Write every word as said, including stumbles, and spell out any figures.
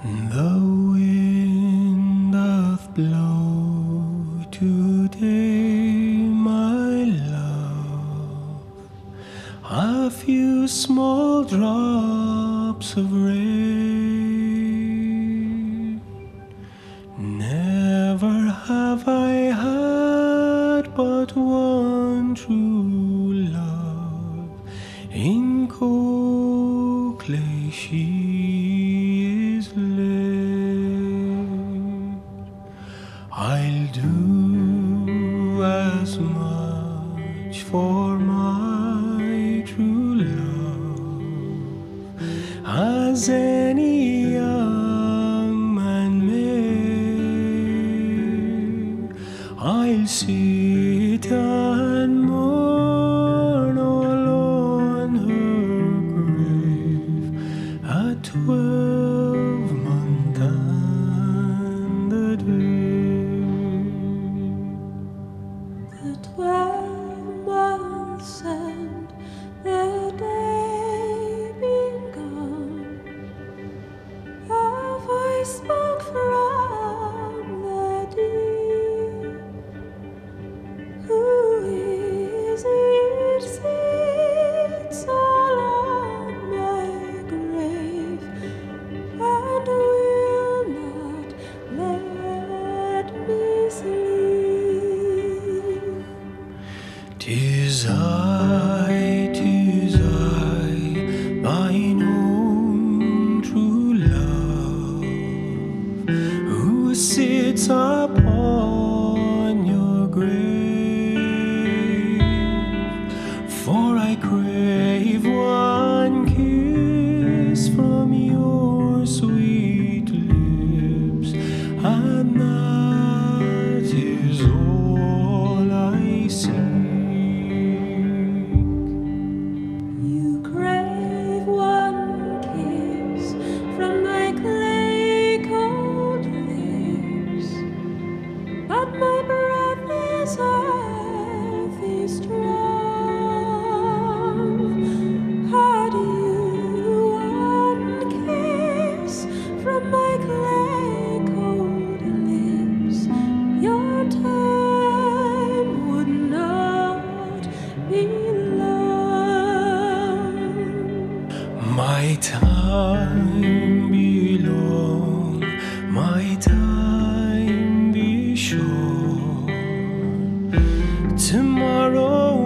The wind doth blow today, my love, a few small drops of rain. Never have I had but one true love, in Cokley she is laid. I'll do as much for my true love as any young man may. I'll sit and mourn all on her grave at twelvemonth and the day. The twelve months and the day being gone, a voice spoke from the deep. Who is it sits all on my grave and will not let me sleep? 'Tis I, 'tis I, thine own true love, who sits upon your grave. For I crave one kiss from your sweet lips, and that is all I seek. You crave one kiss from my clay cold lips, but my breath is earthy strong. Had you one kiss from my clay cold lips, your time would not be long. My time be long, my time be short. Tomorrow